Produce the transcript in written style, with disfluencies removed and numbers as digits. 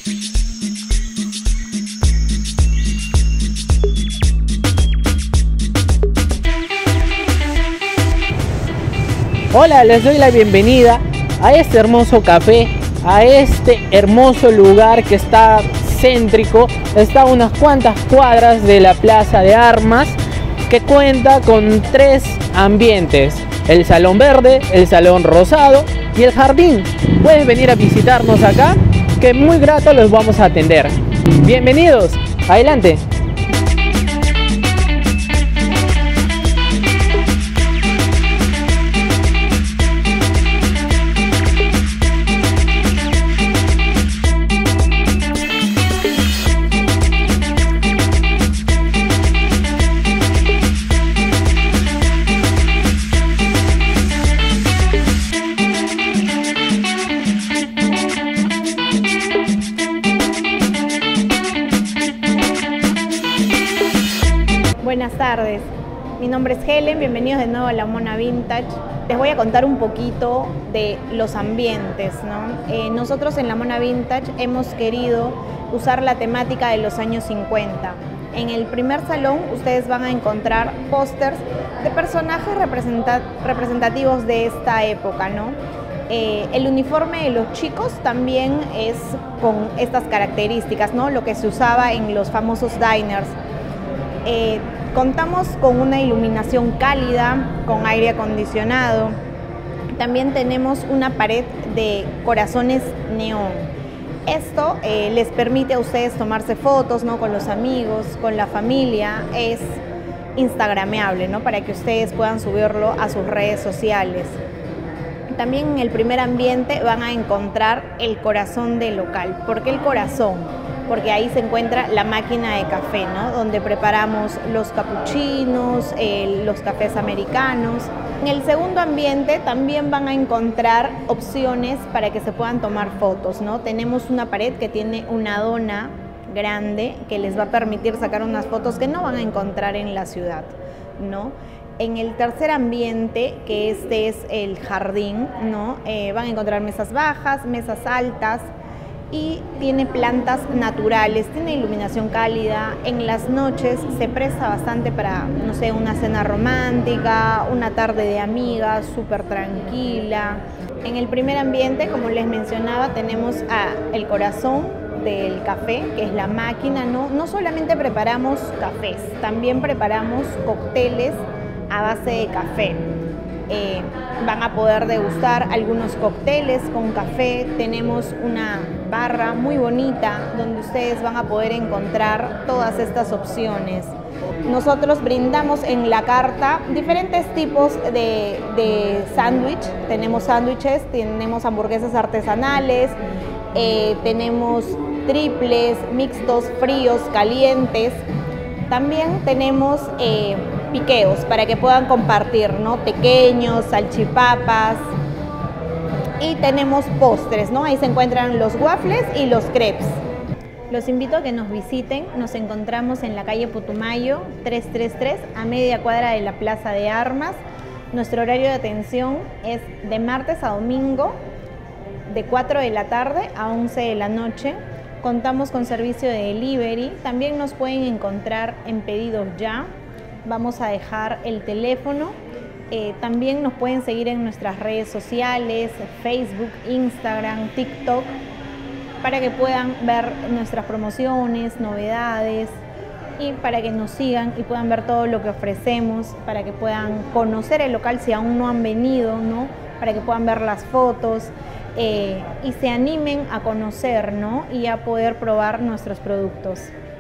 Hola, les doy la bienvenida a este hermoso café, a este hermoso lugar que está céntrico, está a unas cuantas cuadras de la Plaza de Armas, que cuenta con 3 ambientes: el salón verde, el salón rosado y el jardín. Pueden venir a visitarnos acá, que muy grato los vamos a atender. Bienvenidos, adelante. Buenas tardes, mi nombre es Helen, bienvenidos de nuevo a La Mona Vintage. Les voy a contar un poquito de los ambientes, ¿no? Nosotros en La Mona Vintage hemos querido usar la temática de los años 50. En el primer salón ustedes van a encontrar pósters de personajes representativos de esta época, ¿no? El uniforme de los chicos también es con estas características, ¿no? Lo que se usaba en los famosos diners. Contamos con una iluminación cálida, con aire acondicionado. También tenemos una pared de corazones neón. Esto les permite a ustedes tomarse fotos, ¿no? Con los amigos, con la familia. Es instagrameable, ¿no? Para que ustedes puedan subirlo a sus redes sociales. También en el primer ambiente van a encontrar el corazón del local. ¿Por qué el corazón? Porque ahí se encuentra la máquina de café, ¿no? Donde preparamos los capuchinos, los cafés americanos. En el segundo ambiente también van a encontrar opciones para que se puedan tomar fotos, ¿no? Tenemos una pared que tiene una dona grande que les va a permitir sacar unas fotos que no van a encontrar en la ciudad, ¿no? En el tercer ambiente, que este es el jardín, ¿no? Van a encontrar mesas bajas, mesas altas, y tiene plantas naturales, tiene iluminación cálida. En las noches se presta bastante para, no sé, una cena romántica, una tarde de amigas súper tranquila. En el primer ambiente, como les mencionaba, tenemos el corazón del café, que es la máquina, ¿no? No solamente preparamos cafés, también preparamos cócteles a base de café. Van a poder degustar algunos cócteles con café. Tenemos una barra muy bonita donde ustedes van a poder encontrar todas estas opciones. Nosotros brindamos en la carta diferentes tipos de sándwich. Tenemos sándwiches, tenemos hamburguesas artesanales, tenemos triples, mixtos, fríos, calientes. También tenemos piqueos para que puedan compartir, ¿no? Pequeños, salchipapas. Y tenemos postres, ¿no? Ahí se encuentran los waffles y los crepes. Los invito a que nos visiten. Nos encontramos en la calle Putumayo 333, a media cuadra de la Plaza de Armas. Nuestro horario de atención es de martes a domingo, de 4 de la tarde a 11 de la noche. Contamos con servicio de delivery. También nos pueden encontrar en Pedidos Ya. Vamos a dejar el teléfono. También nos pueden seguir en nuestras redes sociales, Facebook, Instagram, TikTok, para que puedan ver nuestras promociones, novedades, y para que nos sigan y puedan ver todo lo que ofrecemos, para que puedan conocer el local si aún no han venido, ¿no? Para que puedan ver las fotos y se animen a conocer, ¿no? Y a poder probar nuestros productos.